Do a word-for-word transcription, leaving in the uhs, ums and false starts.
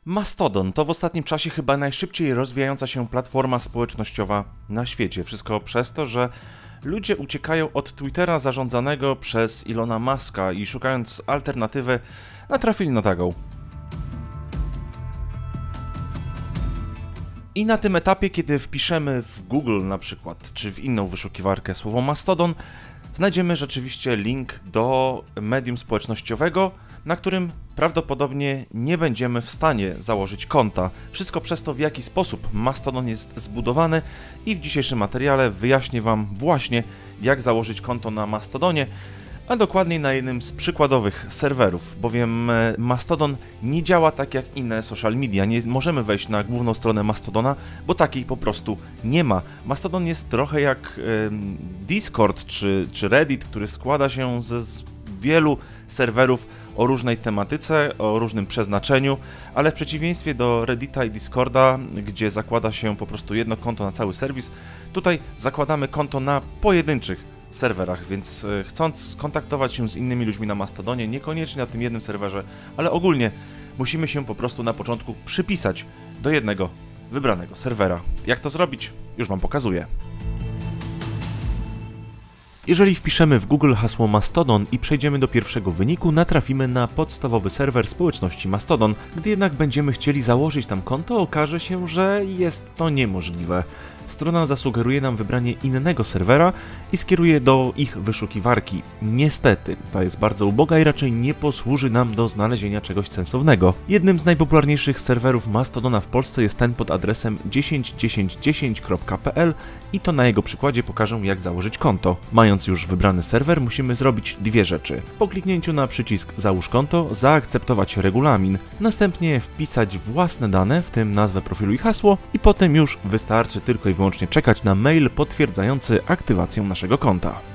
Mastodon to w ostatnim czasie chyba najszybciej rozwijająca się platforma społecznościowa na świecie. Wszystko przez to, że ludzie uciekają od Twittera zarządzanego przez Ilona Muska i szukając alternatywy natrafili na taką. I na tym etapie, kiedy wpiszemy w Google na przykład, czy w inną wyszukiwarkę słowo Mastodon, znajdziemy rzeczywiście link do medium społecznościowego, na którym prawdopodobnie nie będziemy w stanie założyć konta. Wszystko przez to, w jaki sposób Mastodon jest zbudowany i w dzisiejszym materiale wyjaśnię Wam właśnie, jak założyć konto na Mastodonie, a dokładniej na jednym z przykładowych serwerów, bowiem Mastodon nie działa tak jak inne social media. Nie możemy wejść na główną stronę Mastodona, bo takiej po prostu nie ma. Mastodon jest trochę jak Discord czy, czy Reddit, który składa się ze z wielu serwerów o różnej tematyce, o różnym przeznaczeniu, ale w przeciwieństwie do Reddita i Discorda, gdzie zakłada się po prostu jedno konto na cały serwis, tutaj zakładamy konto na pojedynczych serwerach, więc chcąc skontaktować się z innymi ludźmi na Mastodonie, niekoniecznie na tym jednym serwerze, ale ogólnie musimy się po prostu na początku przypisać do jednego wybranego serwera. Jak to zrobić? Już Wam pokazuję. Jeżeli wpiszemy w Google hasło Mastodon i przejdziemy do pierwszego wyniku, natrafimy na podstawowy serwer społeczności Mastodon. Gdy jednak będziemy chcieli założyć tam konto, okaże się, że jest to niemożliwe. Strona zasugeruje nam wybranie innego serwera i skieruje do ich wyszukiwarki. Niestety, ta jest bardzo uboga i raczej nie posłuży nam do znalezienia czegoś sensownego. Jednym z najpopularniejszych serwerów Mastodona w Polsce jest ten pod adresem dziesięć dziesięć dziesięć kropka p l i to na jego przykładzie pokażę, jak założyć konto. Mając już wybrany serwer, musimy zrobić dwie rzeczy. Po kliknięciu na przycisk Załóż konto, zaakceptować regulamin, następnie wpisać własne dane, w tym nazwę profilu i hasło, i potem już wystarczy tylko i wyłącznie czekać na mail potwierdzający aktywację naszego konta.